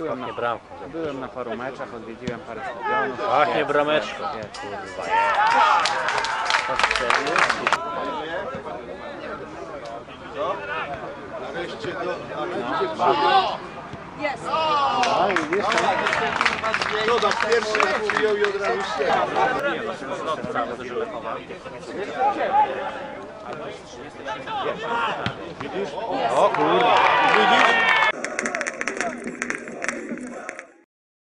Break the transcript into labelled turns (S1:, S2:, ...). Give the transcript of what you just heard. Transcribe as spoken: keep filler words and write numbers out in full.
S1: Byłem na,
S2: Pachnie bramką.
S1: byłem na paru meczach, odwiedziłem parę stadionów.
S2: Pachnie brameczką. Kurwa,
S3: Nareszcie do... Jest! No i wiesz, no tak pierwszy raz przyjął i od razu się.
S2: O kurwa.
S3: Widzisz?